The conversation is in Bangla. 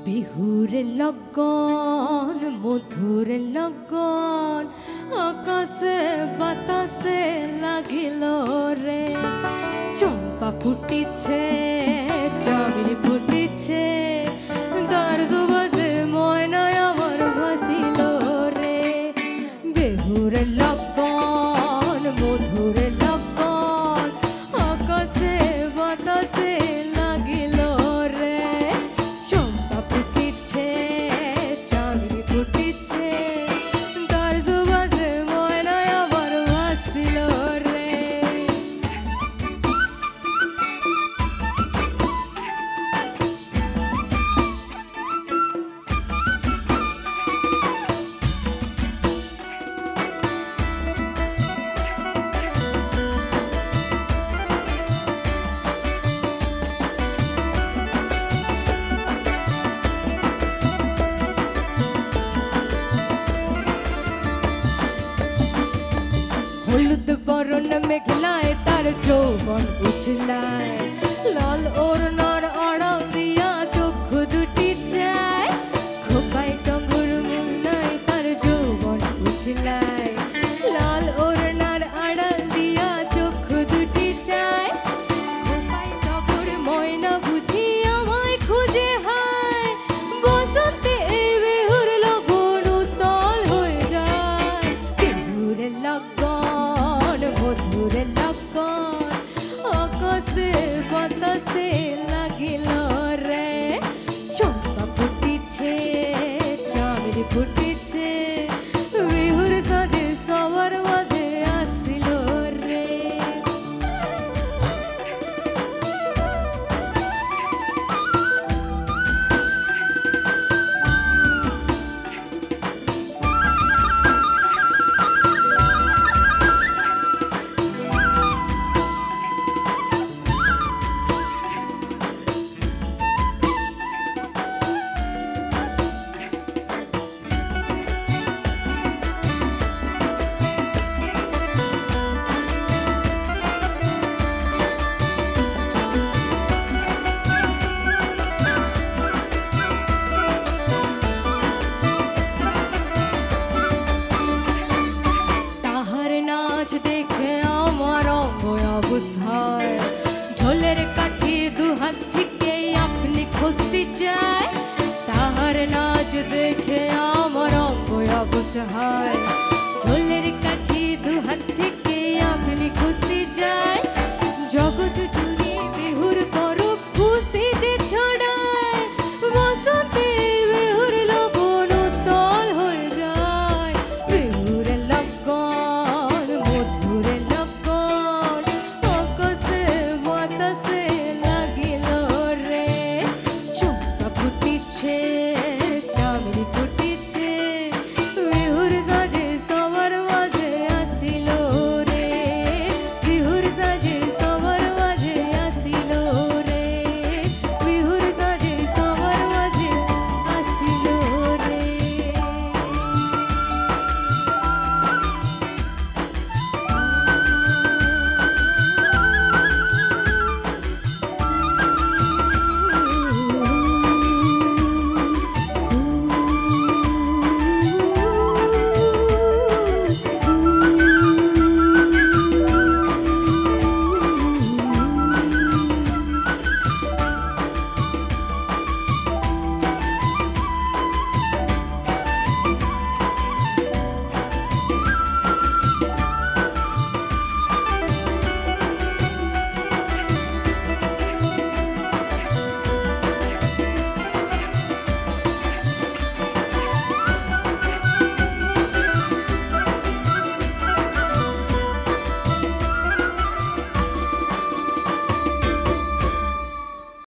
বিহুরে লগন মধুরে লগন আকাশে বাতাসে লাগিল রে চম্পা ফুটিছে চামেলি ফুটিছে তার সুবাসে ময়নায় আমার ভাসিল রে বিহুরে লগন মধুরে লগন আকাশে বাতাসে লাগিল রে চম্পা ফুটিছে চামেলি ফুটিছে তার সুবাসে ময়নায় আমার ভাসিল রে হলুদ বরণ মেঘলায় তার যৌবন উছলায় লাল ওড়নার আড়াল দিয়া চক্ষু দুটি যায় খোপায় টঙ্গুর মুন্নায় তার যৌবন উছলায় লাল ওড়নার আড়াল দিয়া চক্ষু দুটি যায় খোপায় টঙ্গুর ময়না বুঝি আমায় খুঁজে হায় বসন্তে এই বিহুর লগন উতল হয়ে যায় বিহুর লগন মধুরে লগন আকাশে বাতাসে লাগিল রে চম্পা ফুটিছে চামেলি ফুটিছে বিহুর সাজে সবার মাঝে আসিল রে দেখে আমার অঙ্গ অবস্থায় ঢোলের কাঠি দুহাত থেকে আপনি খুঁজতে চায় তাহার নাচ দেখে আমার অঙ্গ অবস্থায় ঢোলের কাঠি দুহাত থেকে আপনি খুঁজতে যায় জগৎ